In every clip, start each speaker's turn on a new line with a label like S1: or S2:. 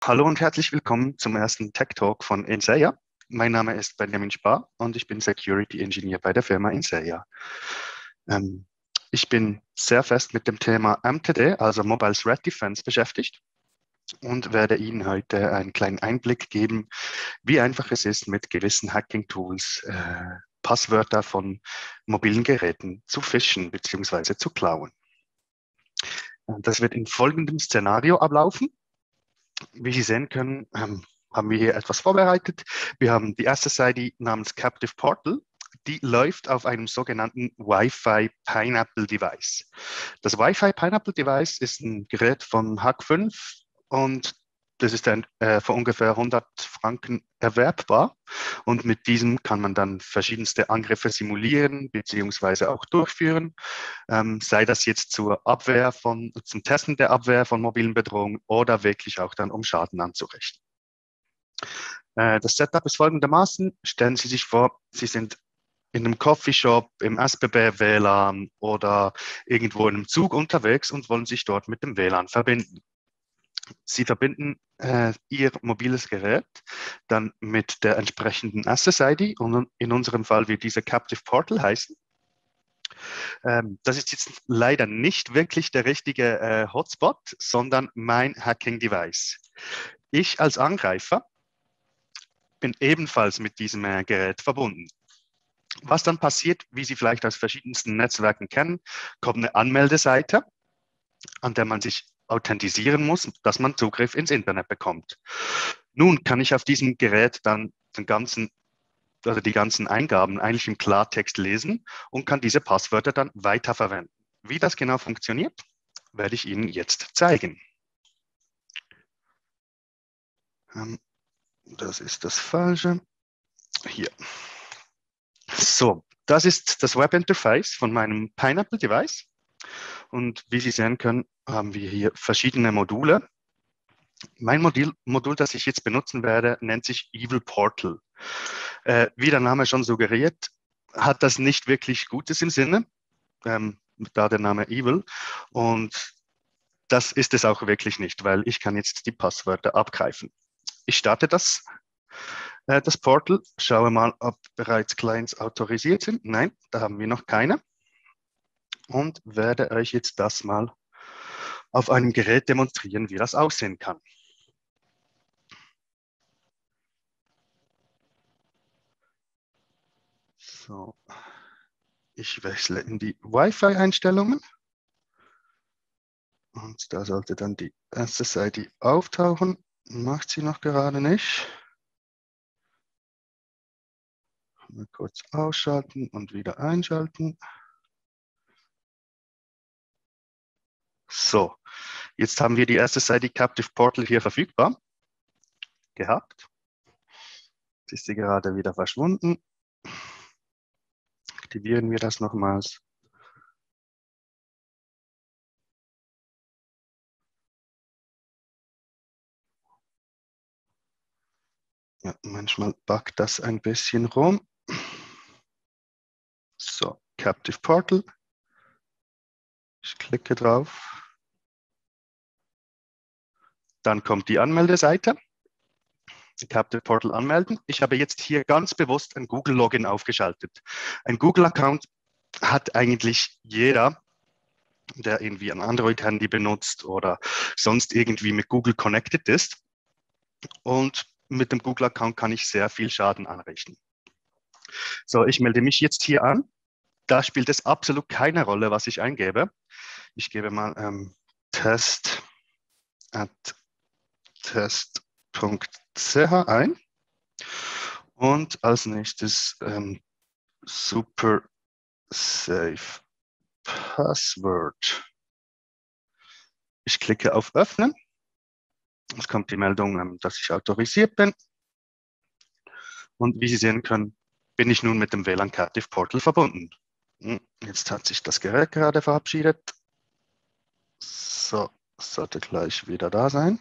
S1: Hallo und herzlich willkommen zum ersten Tech Talk von Inseya. Mein Name ist Benjamin Spar und ich bin Security Engineer bei der Firma Inseya. Ähm, Ich bin sehr fest mit dem Thema MTD, also Mobile Threat Defense, beschäftigt und werde Ihnen heute einen kleinen Einblick geben, wie einfach es ist, mit gewissen Hacking-Tools Passwörter von mobilen Geräten zu phischen bzw. zu klauen. Das wird in folgendem Szenario ablaufen. Wie Sie sehen können, haben wir hier etwas vorbereitet. Wir haben die erste Seite namens Captive Portal. Die läuft auf einem sogenannten Wi-Fi Pineapple Device. Das Wi-Fi Pineapple Device ist ein Gerät von Hack5 und das ist dann für ungefähr 100 Franken erwerbbar. Und mit diesem kann man dann verschiedenste Angriffe simulieren bzw. auch durchführen. Sei das jetzt zum Testen der Abwehr von mobilen Bedrohungen oder wirklich auch dann, um Schaden anzurichten. Das Setup ist folgendermaßen. Stellen Sie sich vor, Sie sind in einem Coffeeshop, im SBB-WLAN oder irgendwo in einem Zug unterwegs und wollen sich dort mit dem WLAN verbinden. Sie verbinden Ihr mobiles Gerät dann mit der entsprechenden Access-ID und in unserem Fall wird diese Captive Portal heißen. Das ist jetzt leider nicht wirklich der richtige Hotspot, sondern mein Hacking-Device. Ich als Angreifer bin ebenfalls mit diesem Gerät verbunden. Was dann passiert, wie Sie vielleicht aus verschiedensten Netzwerken kennen, kommt eine Anmeldeseite, an der man sich authentisieren muss, dass man Zugriff ins Internet bekommt. Nun kann ich auf diesem Gerät dann die ganzen Eingaben eigentlich im Klartext lesen und kann diese Passwörter dann weiterverwenden. Wie das genau funktioniert, werde ich Ihnen jetzt zeigen. Das ist das Falsche. Hier. So, das ist das Webinterface von meinem Pineapple Device. Und wie Sie sehen können, haben wir hier verschiedene Module. Mein Modul, das ich jetzt benutzen werde, nennt sich Evil Portal. Wie der Name schon suggeriert, hat das nicht wirklich Gutes im Sinne, da der Name Evil. Und das ist es auch wirklich nicht, weil ich kann jetzt die Passwörter abgreifen. Ich starte das Portal, schaue mal, ob bereits Clients autorisiert sind. Nein, da haben wir noch keine. Und werde euch jetzt das mal auf einem Gerät demonstrieren, wie das aussehen kann. So, ich wechsle in die Wi-Fi-Einstellungen. Und da sollte dann die SSID auftauchen. Macht sie noch gerade nicht. Mal kurz ausschalten und wieder einschalten. So, jetzt haben wir die SSID Captive Portal hier verfügbar gehabt. Jetzt ist sie gerade wieder verschwunden. Aktivieren wir das nochmals. Ja, manchmal buggt das ein bisschen rum. So, Captive Portal. Ich klicke drauf. Dann kommt die Anmeldeseite. Captive Portal anmelden. Ich habe jetzt hier ganz bewusst ein Google-Login aufgeschaltet. Ein Google-Account hat eigentlich jeder, der irgendwie ein Android-Handy benutzt oder sonst irgendwie mit Google connected ist. Und mit dem Google-Account kann ich sehr viel Schaden anrichten. So, ich melde mich jetzt hier an. Da spielt es absolut keine Rolle, was ich eingebe. Ich gebe mal test.test.ch ein. Und als nächstes Super Safe Password. Ich klicke auf Öffnen. Es kommt die Meldung, dass ich autorisiert bin. Und wie Sie sehen können, bin ich nun mit dem WLAN Captive Portal verbunden. Jetzt hat sich das Gerät gerade verabschiedet. So, sollte gleich wieder da sein.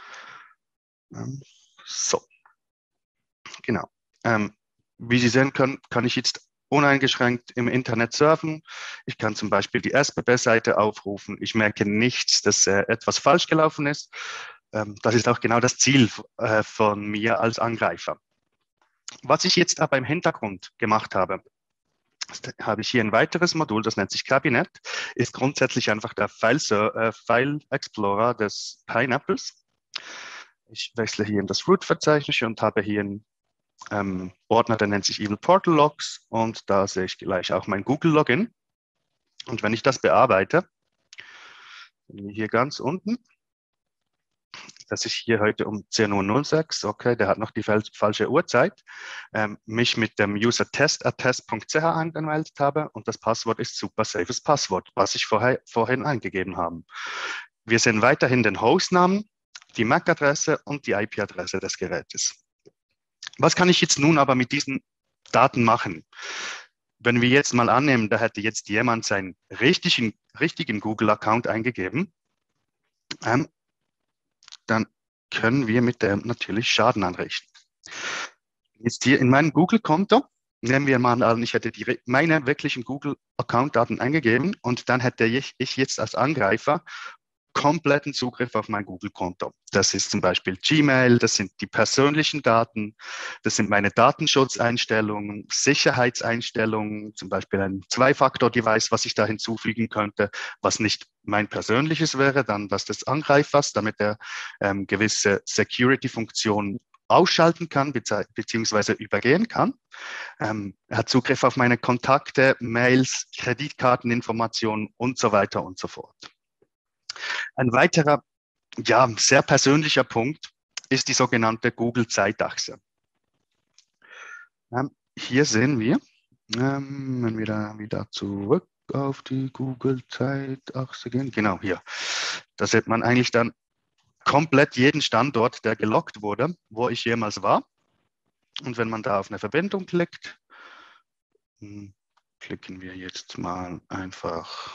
S1: So, genau. Wie Sie sehen können, kann ich jetzt uneingeschränkt im Internet surfen. Ich kann zum Beispiel die SBB-Seite aufrufen. Ich merke nichts, dass etwas falsch gelaufen ist. Das ist auch genau das Ziel von mir als Angreifer. Was ich jetzt aber im Hintergrund gemacht habe, habe ich hier ein weiteres Modul, das nennt sich Cabinet, ist grundsätzlich einfach der File Explorer des Pineapples. Ich wechsle hier in das Root-Verzeichnis und habe hier einen Ordner, der nennt sich Evil Portal Logs und da sehe ich gleich auch mein Google-Login. Und wenn ich das bearbeite, hier ganz unten, dass ich hier heute um 10:06 Uhr, okay, der hat noch die falsche Uhrzeit, mich mit dem User test@test.ch angemeldet habe und das Passwort ist super safes Passwort, was ich vorhin eingegeben habe. Wir sehen weiterhin den Hostnamen, die MAC-Adresse und die IP-Adresse des Gerätes. Was kann ich jetzt nun aber mit diesen Daten machen? Wenn wir jetzt mal annehmen, da hätte jetzt jemand seinen richtigen Google-Account eingegeben, dann können wir mit dem natürlich Schaden anrichten. Jetzt hier in meinem Google-Konto, nehmen wir mal an, ich hätte meine wirklichen Google-Account-Daten eingegeben und dann hätte ich jetzt als Angreifer kompletten Zugriff auf mein Google-Konto. Das ist zum Beispiel Gmail, das sind die persönlichen Daten, das sind meine Datenschutzeinstellungen, Sicherheitseinstellungen, zum Beispiel ein Zwei-Faktor-Device, was ich da hinzufügen könnte, was nicht mein persönliches wäre, dann das des Angreifers, damit er gewisse Security-Funktionen ausschalten kann beziehungsweise übergehen kann. Er hat Zugriff auf meine Kontakte, Mails, Kreditkarteninformationen und so weiter und so fort. Ein weiterer, ja, sehr persönlicher Punkt ist die sogenannte Google-Zeitachse. Hier sehen wir, wenn wir da wieder zurück auf die Google-Zeitachse gehen, genau hier, da sieht man eigentlich dann komplett jeden Standort, der gelockt wurde, wo ich jemals war. Und wenn man da auf eine Verbindung klickt, klicken wir jetzt mal einfach,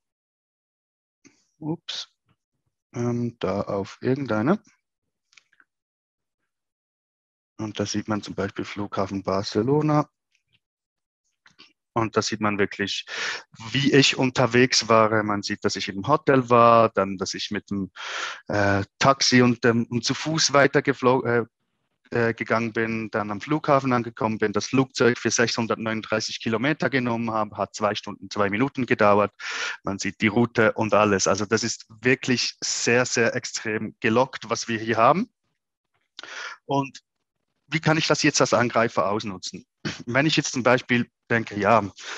S1: da auf irgendeine. Und da sieht man zum Beispiel Flughafen Barcelona. Und da sieht man wirklich, wie ich unterwegs war. Man sieht, dass ich im Hotel war, dann, dass ich mit dem Taxi und zu Fuß gegangen bin, dann am Flughafen angekommen bin, das Flugzeug für 639 Kilometer genommen habe, hat 2 Stunden, 2 Minuten gedauert. Man sieht die Route und alles. Also das ist wirklich sehr, sehr extrem gelockt, was wir hier haben. Und wie kann ich das jetzt als Angreifer ausnutzen? Wenn ich jetzt zum Beispiel denke, ja,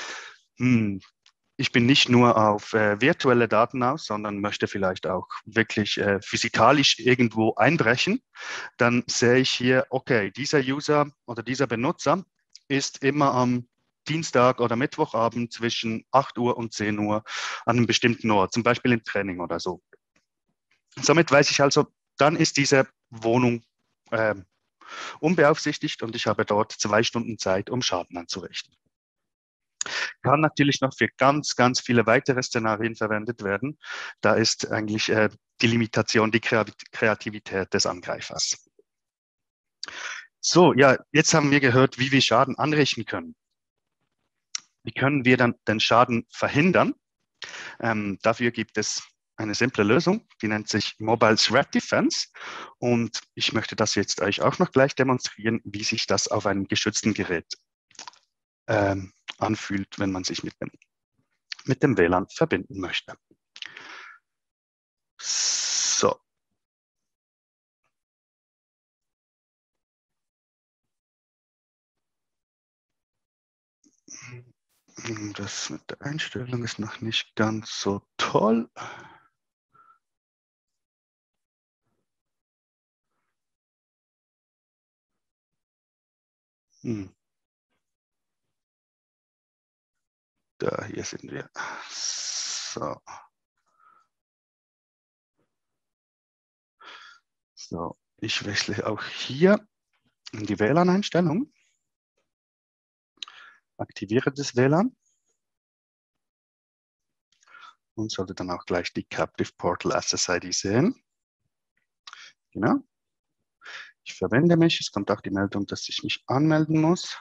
S1: ich bin nicht nur auf virtuelle Daten aus, sondern möchte vielleicht auch wirklich physikalisch irgendwo einbrechen, dann sehe ich hier, okay, dieser User oder dieser Benutzer ist immer am Dienstag oder Mittwochabend zwischen 8 Uhr und 10 Uhr an einem bestimmten Ort, zum Beispiel im Training oder so. Somit weiß ich also, dann ist diese Wohnung unbeaufsichtigt und ich habe dort 2 Stunden Zeit, um Schaden anzurichten. Kann natürlich noch für ganz, ganz viele weitere Szenarien verwendet werden. Da ist eigentlich die Limitation, die Kreativität des Angreifers. So, ja, jetzt haben wir gehört, wie wir Schaden anrichten können. Wie können wir dann den Schaden verhindern? Dafür gibt es eine simple Lösung, die nennt sich Mobile Threat Defense. Und ich möchte das jetzt euch auch noch gleich demonstrieren, wie sich das auf einem geschützten Gerät anfühlt, wenn man sich mit dem WLAN verbinden möchte. So. Das mit der Einstellung ist noch nicht ganz so toll. Da, hier sind wir. So. So, ich wechsle auch hier in die WLAN-Einstellung, aktiviere das WLAN und sollte dann auch gleich die Captive Portal Access ID sehen. Genau. Ich verwende mich. Es kommt auch die Meldung, dass ich mich anmelden muss.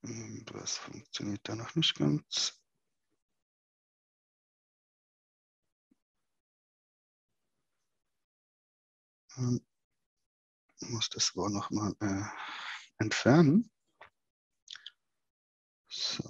S1: Was funktioniert da noch nicht ganz? Muss das wohl nochmal entfernen. So.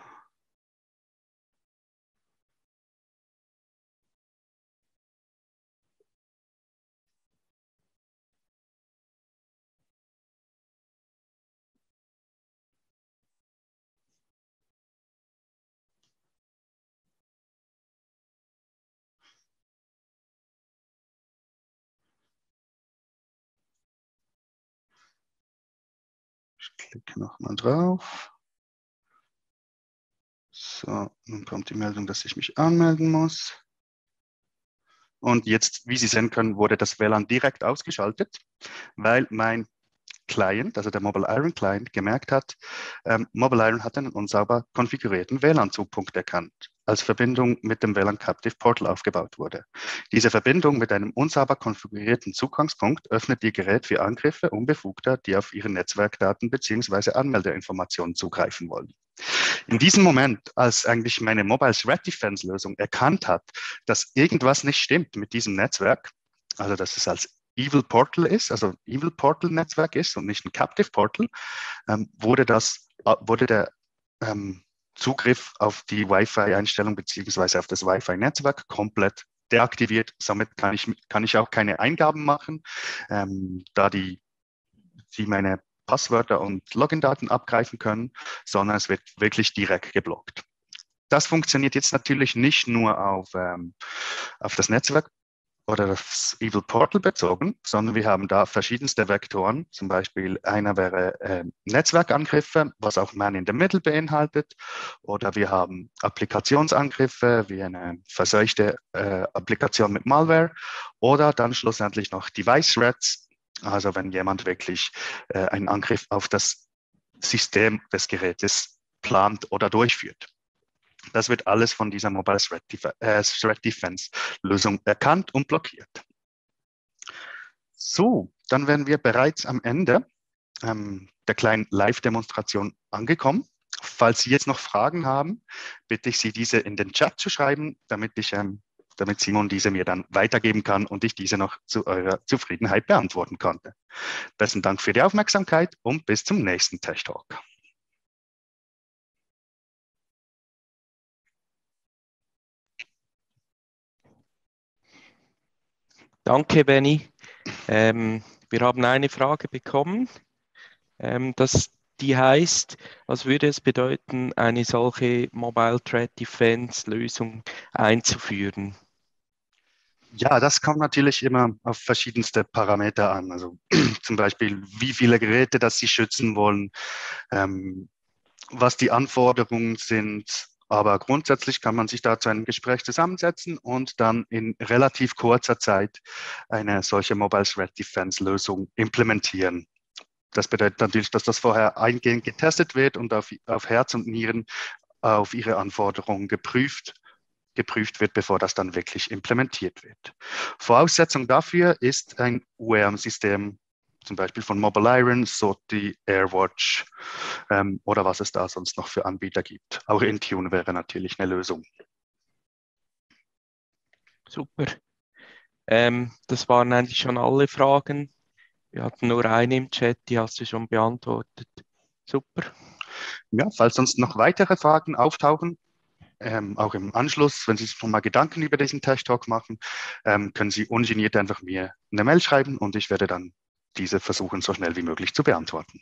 S1: Ich klicke nochmal drauf. So, nun kommt die Meldung, dass ich mich anmelden muss. Und jetzt, wie Sie sehen können, wurde das WLAN direkt ausgeschaltet, weil mein Client, also der Mobile Iron Client, gemerkt hat, Mobile Iron hat einen unsauber konfigurierten WLAN-Zugpunkt erkannt, als Verbindung mit dem WLAN Captive Portal aufgebaut wurde. Diese Verbindung mit einem unsauber konfigurierten Zugangspunkt öffnet Ihr Gerät für Angriffe Unbefugter, die auf Ihre Netzwerkdaten bzw. Anmeldeinformationen zugreifen wollen. In diesem Moment, als eigentlich meine Mobile Threat Defense Lösung erkannt hat, dass irgendwas nicht stimmt mit diesem Netzwerk, also dass es als Evil Portal ist, also Evil Portal Netzwerk ist und nicht ein Captive Portal, wurde der Zugriff auf die Wi-Fi-Einstellung beziehungsweise auf das Wi-Fi-Netzwerk komplett deaktiviert. Somit kann ich auch keine Eingaben machen, da die meine Passwörter und Login-Daten abgreifen können, sondern es wird wirklich direkt geblockt. Das funktioniert jetzt natürlich nicht nur auf das Netzwerk oder das Evil Portal bezogen, sondern wir haben da verschiedenste Vektoren. Zum Beispiel einer wäre Netzwerkangriffe, was auch Man in the Middle beinhaltet. Oder wir haben Applikationsangriffe wie eine verseuchte Applikation mit Malware. Oder dann schlussendlich noch Device Threats, also wenn jemand wirklich einen Angriff auf das System des Gerätes plant oder durchführt. Das wird alles von dieser Mobile Threat Defense Lösung erkannt und blockiert. So, dann wären wir bereits am Ende der kleinen Live-Demonstration angekommen. Falls Sie jetzt noch Fragen haben, bitte ich Sie, diese in den Chat zu schreiben, damit Simon diese mir dann weitergeben kann und ich diese noch zu eurer Zufriedenheit beantworten konnte. Besten Dank für die Aufmerksamkeit und bis zum nächsten Tech Talk.
S2: Danke, Benny. Wir haben eine Frage bekommen, die heißt, was würde es bedeuten, eine solche Mobile Threat Defense Lösung einzuführen?
S1: Ja, das kommt natürlich immer auf verschiedenste Parameter an. Also zum Beispiel, wie viele Geräte, das Sie schützen wollen, was die Anforderungen sind. Aber grundsätzlich kann man sich da zu einem Gespräch zusammensetzen und dann in relativ kurzer Zeit eine solche Mobile Threat Defense Lösung implementieren. Das bedeutet natürlich, dass das vorher eingehend getestet wird und auf Herz und Nieren auf ihre Anforderungen geprüft wird, bevor das dann wirklich implementiert wird. Voraussetzung dafür ist ein UEM-System, zum Beispiel von Mobile Iron, SOTI, AirWatch oder was es da sonst noch für Anbieter gibt. Auch Intune wäre natürlich eine Lösung.
S2: Super. Das waren eigentlich schon alle Fragen. Wir hatten nur eine im Chat, die hast du schon beantwortet. Super.
S1: Ja, falls sonst noch weitere Fragen auftauchen, auch im Anschluss, wenn Sie sich nochmal Gedanken über diesen Tech Talk machen, können Sie ungeniert einfach mir eine Mail schreiben und ich werde dann diese versuchen, so schnell wie möglich zu beantworten.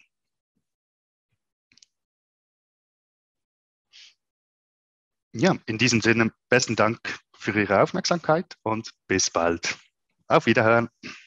S1: Ja, in diesem Sinne, besten Dank für Ihre Aufmerksamkeit und bis bald. Auf Wiederhören.